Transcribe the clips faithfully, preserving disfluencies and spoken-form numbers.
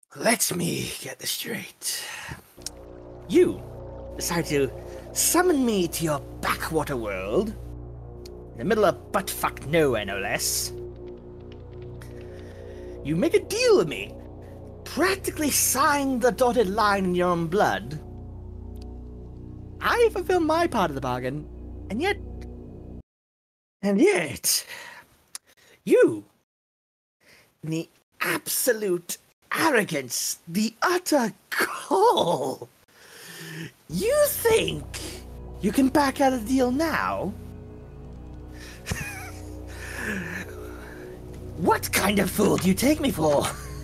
Let me get this straight. You decide to summon me to your backwater world, in the middle of buttfuck nowhere, no less. You make a deal with me, practically sign the dotted line in your own blood. I fulfill my part of the bargain, and yet... And yet... You... The absolute arrogance, the utter gall... You think you can back out of the deal now? What kind of fool do you take me for?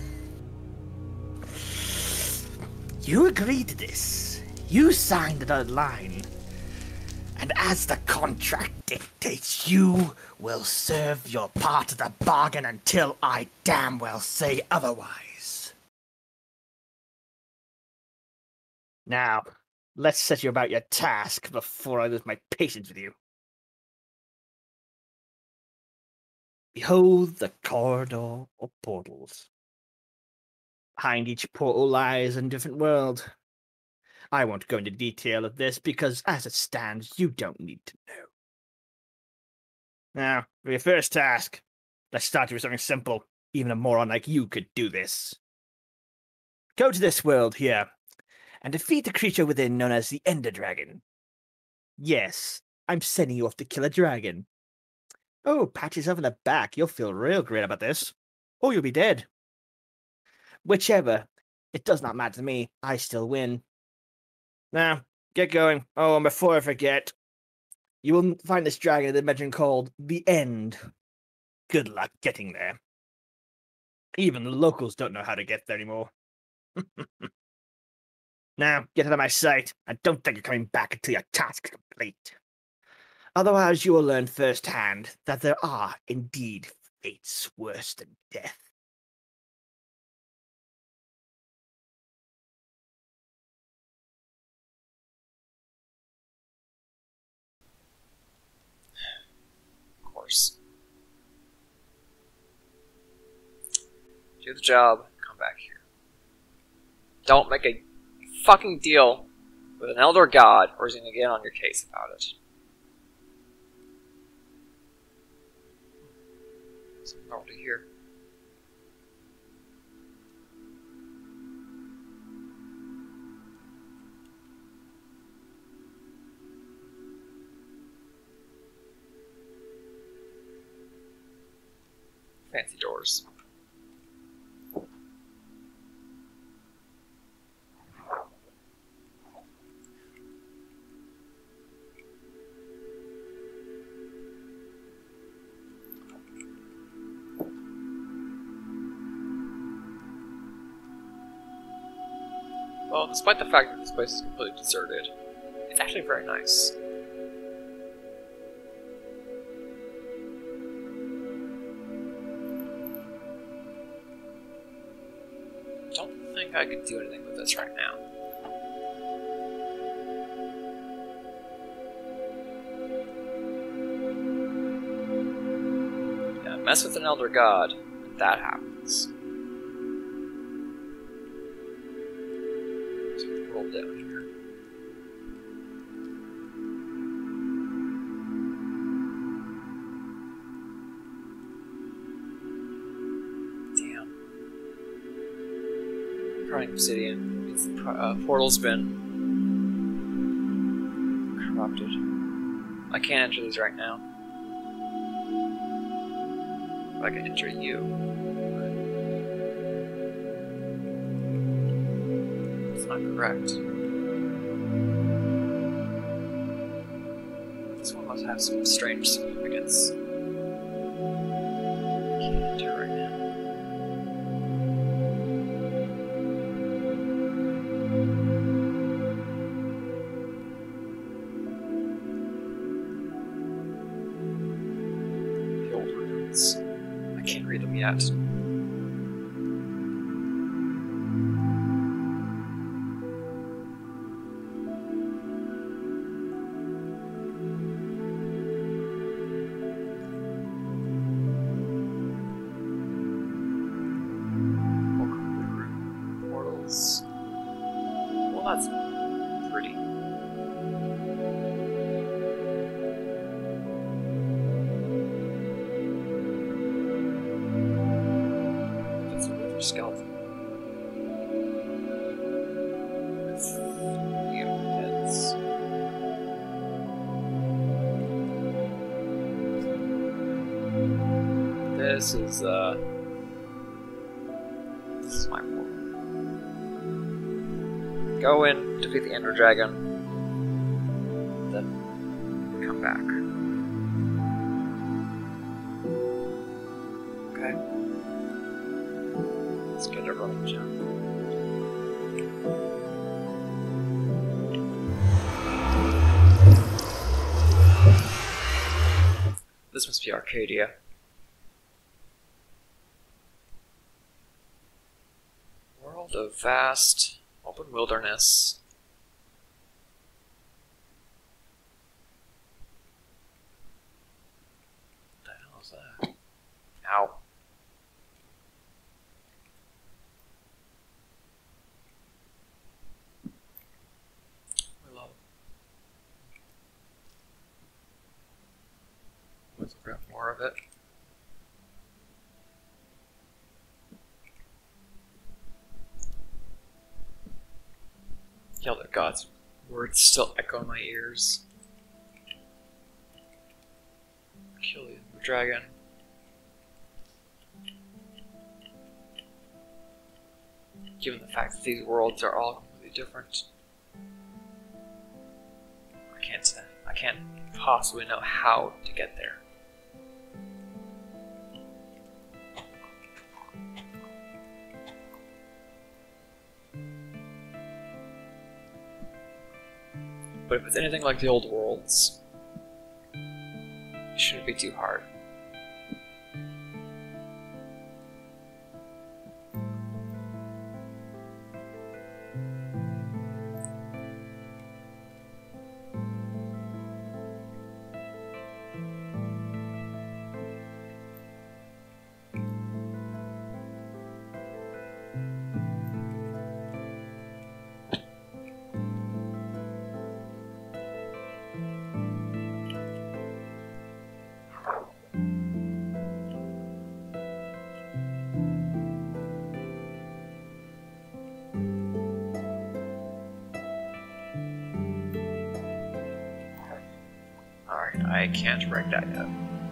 You agreed to this. You signed the dotted line. And as the contract dictates, you will serve your part of the bargain until I damn well say otherwise. Now, let's set you about your task before I lose my patience with you. Behold the corridor of portals. Behind each portal lies a different world. I won't go into detail of this because, as it stands, you don't need to know. Now, for your first task, let's start with something simple. Even a moron like you could do this. Go to this world here, and defeat the creature within known as the Ender Dragon. Yes, I'm sending you off to kill a dragon. Oh, pat yourself in the back. You'll feel real great about this. Or you'll be dead. Whichever. It does not matter to me. I still win. Now, get going. Oh, and before I forget, you will find this dragon in the dimension called the End. Good luck getting there. Even the locals don't know how to get there anymore. Now, get out of my sight, and don't think you're coming back until your task is complete. Otherwise, you will learn firsthand that there are, indeed, fates worse than death. Of course. Do the job, come back here. Don't make a fucking deal with an elder god, or he's gonna get on your case about it. Something over here. Fancy doors. Well, despite the fact that this place is completely deserted, it's actually very nice. I don't think I could do anything with this right now. Yeah, mess with an elder god, and that happens. Roll down here. Damn. Crying obsidian means the uh, portal's been corrupted. I can't enter these right now. But I can enter you. Not correct. This one must have some strange significance. I can't do it right now. The old runes. I can't read them yet. that's pretty. That's a wither skeleton. Heads. This is, uh... this is my portal. Go in, defeat the Ender Dragon, then come back. Okay. Let's get a running jump. This must be Arcadia. World of vast open wilderness. What the hell is that? Ow. Willow. Let's grab more of it. Elder God's words still echo in my ears. Kill the dragon. Given the fact that these worlds are all completely different, I can't say. I can't possibly know how to get there. But if it's anything like the old worlds, it shouldn't be too hard. I can't break that yet.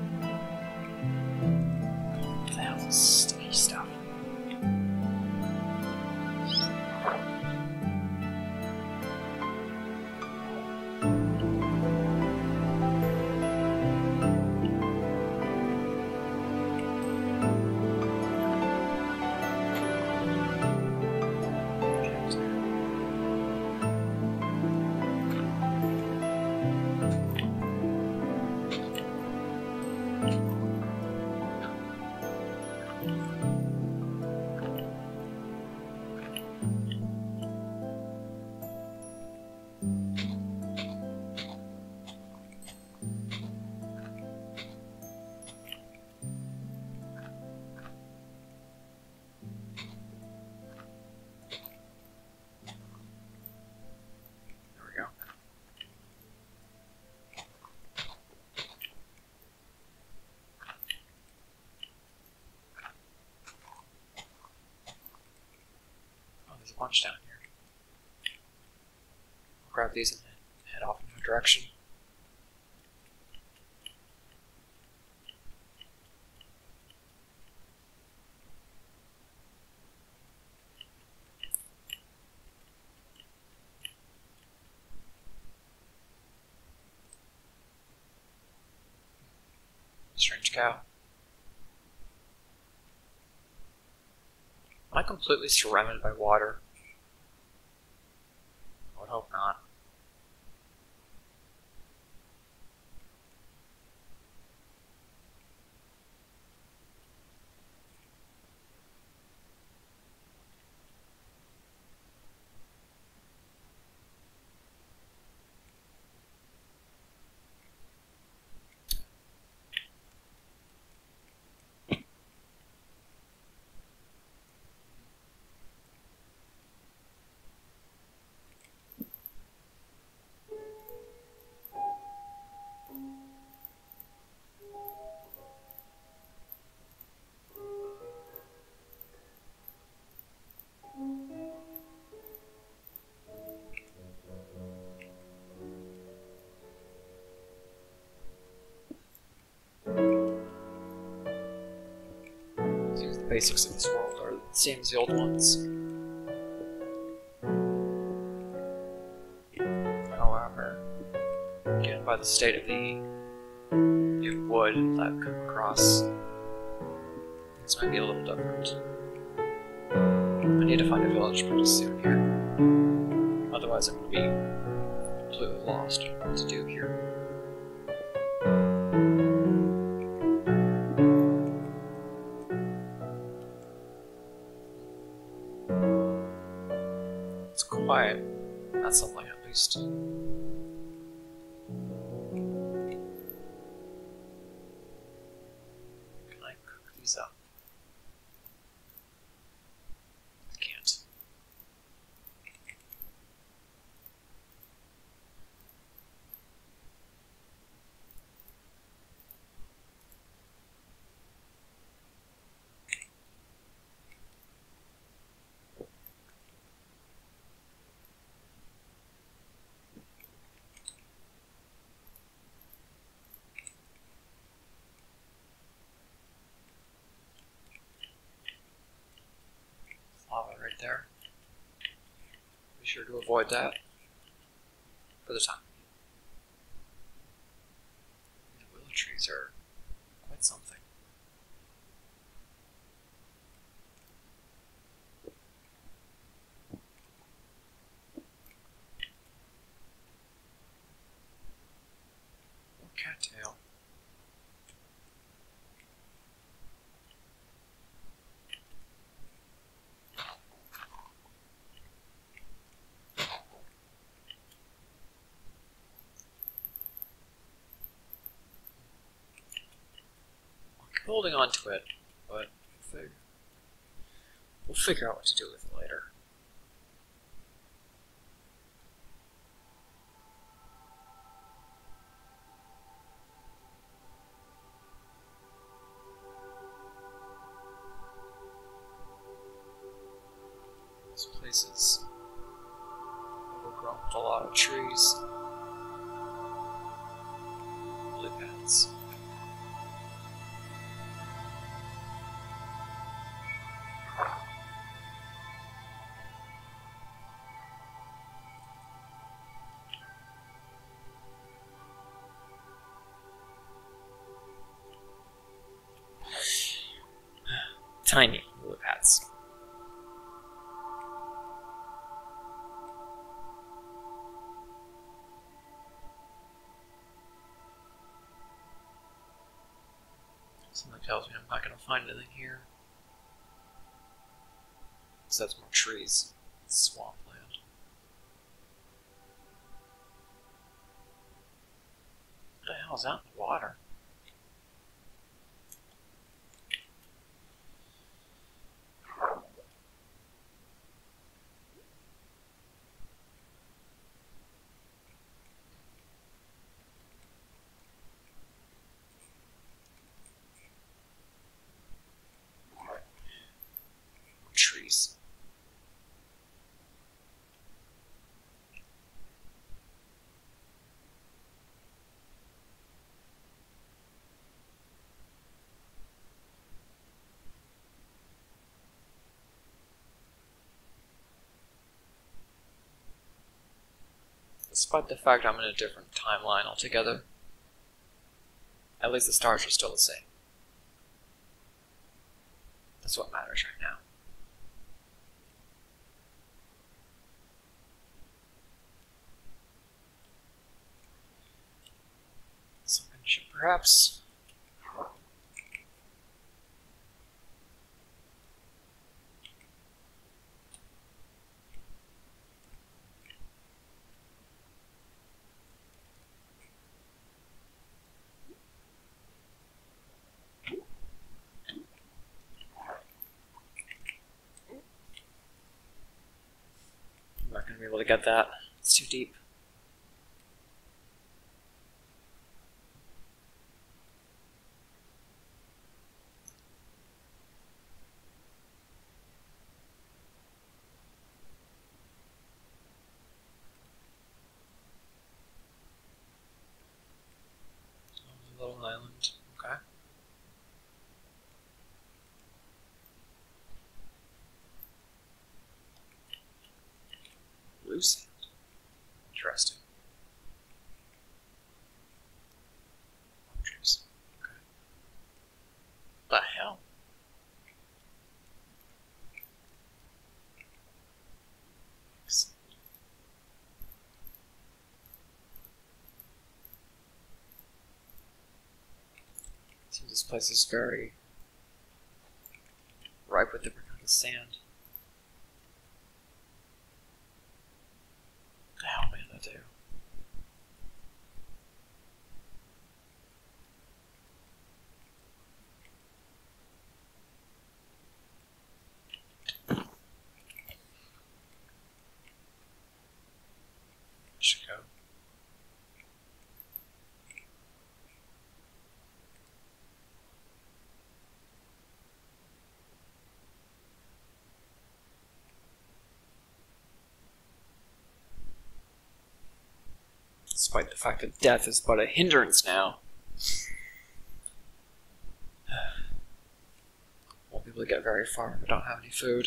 What the hell is this sticky stuff? There's a bunch down here. I'll grab these and head off in a direction. Strange cow. Am I completely surrounded by water? I would hope not. basics of this world are the same as the old ones. However, given by the state of the, the wood that I've come across, this might be a little different. I need to find a village pretty soon here. Otherwise I'm going to be completely lost on what to do here. It's quiet. That's something at least. Can I cook these up? I can't. Lava right there. Be sure to avoid that for the time. The willow trees are quite something. More cattail. Holding on to it, but we'll figure out what to do with it later. This place is overgrown with a lot of trees, lily pads. Tiny lily pads. Something tells me I'm not going to find anything here. So that's more trees. Swampland. What the hell is out in the water? Trees. Despite the fact I'm in a different timeline altogether, at least the stars are still the same. That's what matters right now. Something should perhaps I'm not going to be able to get that. It's too deep. Oh, a little island. Okay. sand. Interesting. Trees. Okay. What the hell? Seems this place is very ripe with different kinds of sand. What the hell am I gonna do? Should go. Despite the fact that death is but a hindrance now. Won't be able to get very far if I don't have any food.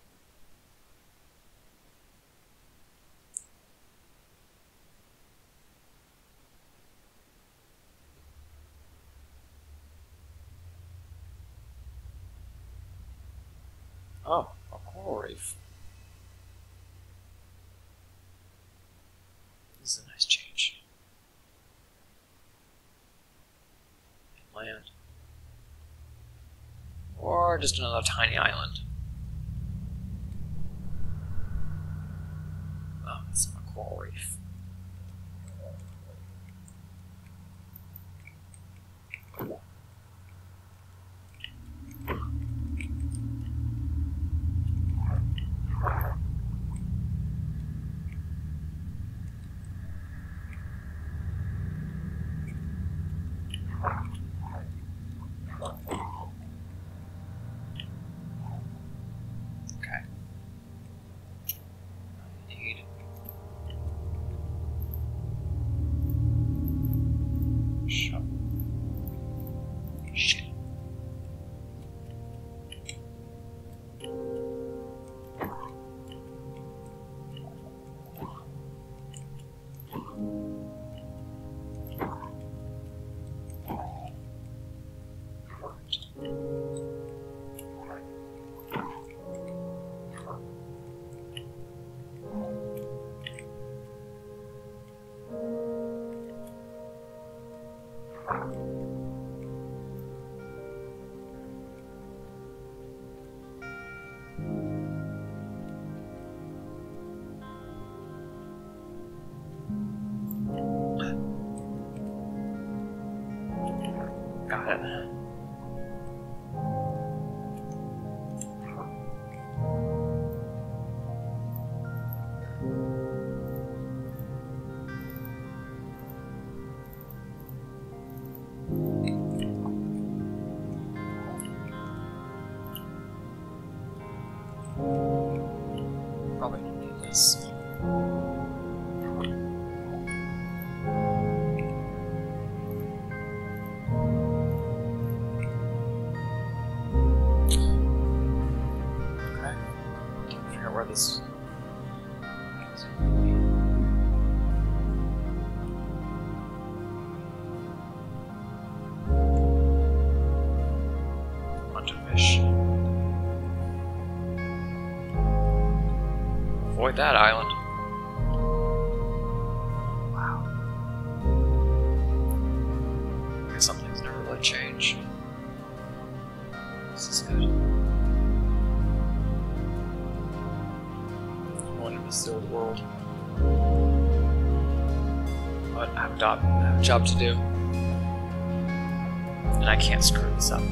Oh, a coral reef. This is a nice change. Land. Or just another tiny island. Oh, it's a coral reef. Got it. Probably don't need this. This bunch of fish. Avoid that island. Wow. I guess some things never really change. This is good. The old world. But I have a job, I have a job to do. And I can't screw this up.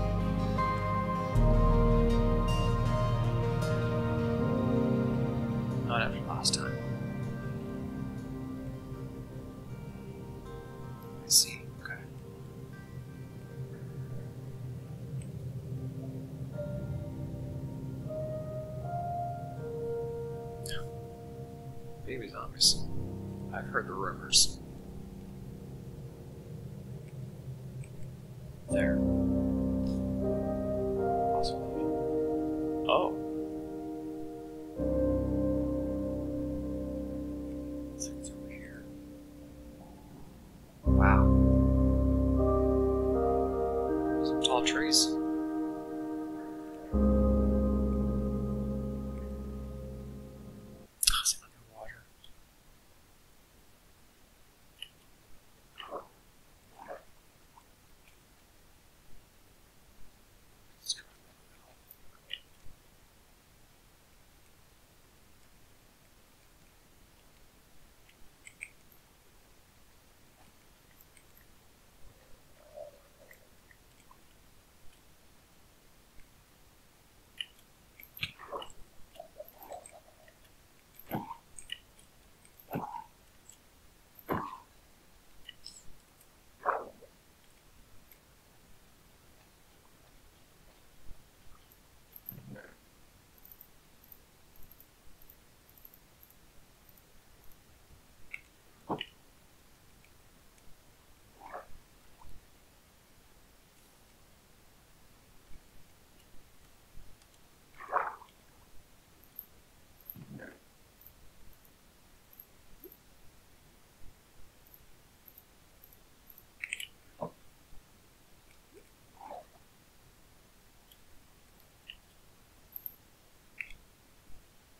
Not after last time. I see, okay. Baby zombies. I've heard the rumors. There. Possibly. Oh.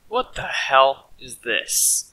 What the hell is this?